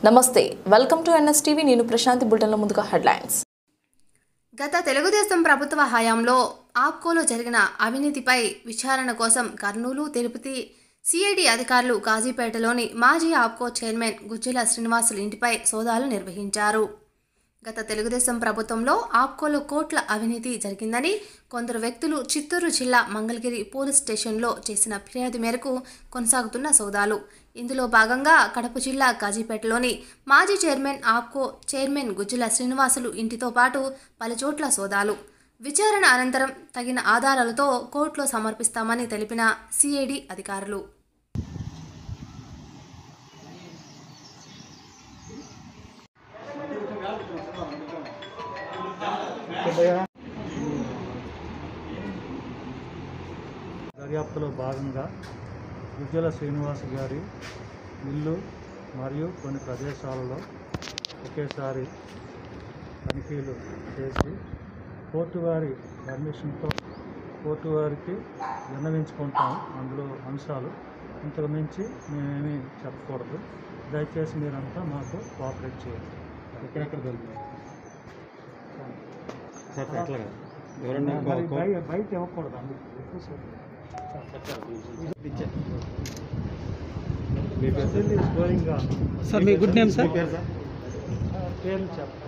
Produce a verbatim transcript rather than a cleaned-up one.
నమస్తే welcome to NS TV నేను ప్రశాంతి బుల్టన్లో ముందుగా హెడ్లైన్స్. గత తెలుగుదేశం ప్రభుత్వ హయాంలో ఆప్కోలో జరిగిన అవినీతిపై విచారణ కోసం కర్నూలు, తిరుపతి సిఐడి అధికారులు కాజీపేటలోని మాజీ ఆప్కో చైర్మన్ గుజ్జల శ్రీనివాసులు ఇంటిపై సోదాలు నిర్వహించారు. గత తెలుగుదేశం ప్రభుత్వంలో ఆప్కోలో కోట్ల అవినీతి జరిగిందని కొందరు వ్యక్తులు చిత్తూరు జిల్లా మంగళగిరి పోలీస్ స్టేషన్లో చేసిన ఫిర్యాదు మేరకు కొనసాగుతున్న సోదాలు. ఇందులో భాగంగా కడప జిల్లా కాజీపేటలోని మాజీ చైర్మన్ ఆప్కో చైర్మన్ గుజ్జల శ్రీనివాసులు ఇంటితో పాటు పలుచోట్ల సోదాలు. విచారణ అనంతరం తగిన ఆధారాలతో కోర్టులో సమర్పిస్తామని తెలిపిన సిఐడి అధికారులు. దర్యాప్తులో భాగంగా గుజ్జల శ్రీనివాస్ గారి ఇల్లు మరియు కొన్ని ప్రదేశాలలో ఒకేసారి తనిఖీలు చేసి కోర్టు వారి పర్మిషన్తో కోర్టు వారికి విన్నవించుకుంటాం. అందులో అంశాలు ఇంతకు మించి మేమేమీ చెప్పకూడదు. దయచేసి మీరంతా మాకు కోఆపరేట్ చేయాలి. ఎక్కడెక్కడ దొరుకుతుంది బయట ఇవ్వకూడదు. అందుకు సార్ మీ గుడ్ నేమ్ సార్ పేర్లు చెప్పండి.